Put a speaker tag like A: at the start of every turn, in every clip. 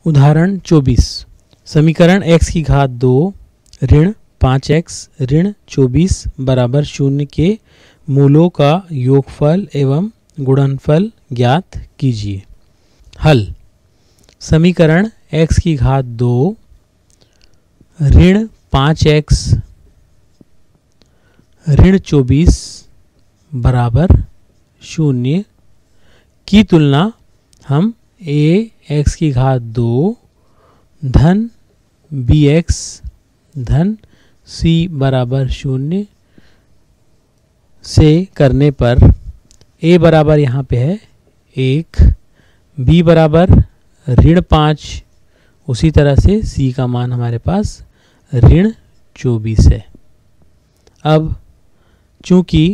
A: उदाहरण 24। समीकरण x की घात 2 ऋण 5x ऋण 24 बराबर 0 के मूलों का योगफल एवं गुणनफल ज्ञात कीजिए। हल। समीकरण x की घात 2 ऋण 5x ऋण 24 बराबर 0 की तुलना हम x की घात 2 धन bx धन c बराबर 0 से करने पर a बराबर यहाँ पे है 1, b बराबर ऋण 5, उसी तरह से c का मान हमारे पास ऋण 24 है। अब चूंकि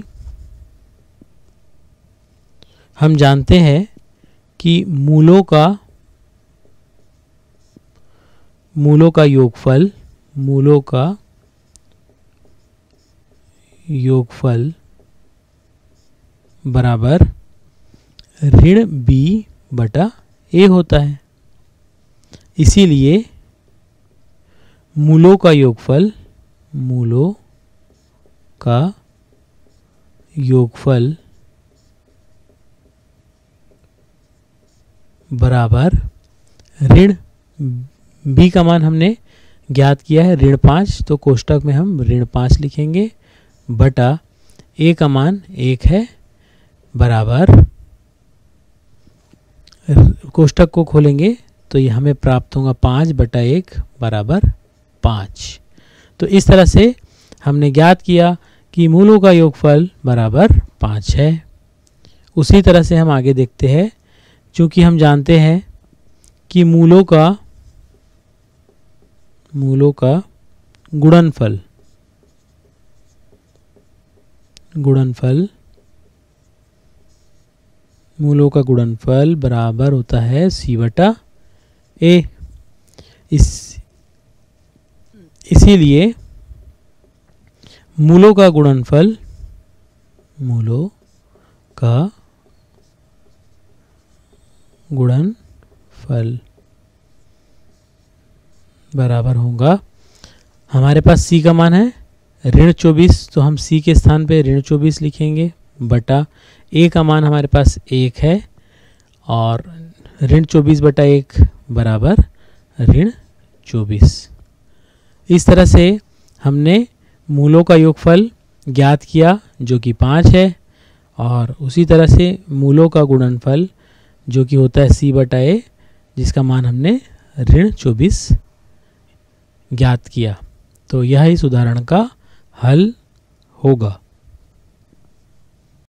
A: हम जानते हैं कि मूलों का योगफल बराबर ऋण b बटा a होता है, इसीलिए मूलों का योगफल बराबर ऋण b का मान हमने ज्ञात किया है ऋण 5, तो कोष्टक में हम ऋण 5 लिखेंगे बटा a का मान 1 है बराबर, कोष्टक को खोलेंगे तो ये हमें प्राप्त होगा 5 बटा 1 बराबर 5। तो इस तरह से हमने ज्ञात किया कि मूलों का योगफल बराबर 5 है। उसी तरह से हम आगे देखते हैं, चूंकि हम जानते हैं कि मूलों का गुणनफल मूलों का गुणनफल बराबर होता है c बटा a। इसीलिए मूलों का गुणनफल बराबर होगा, हमारे पास c का मान है ऋण 24, तो हम c के स्थान पे ऋण 24 लिखेंगे बटा a का मान हमारे पास 1 है और ऋण 24 बटा 1 बराबर ऋण 24। इस तरह से हमने मूलों का योगफल ज्ञात किया जो कि 5 है, और उसी तरह से मूलों का गुणनफल जो कि होता है c बटा a, जिसका मान हमने ऋण 24 ज्ञात किया। तो यह इस उदाहरण का हल होगा।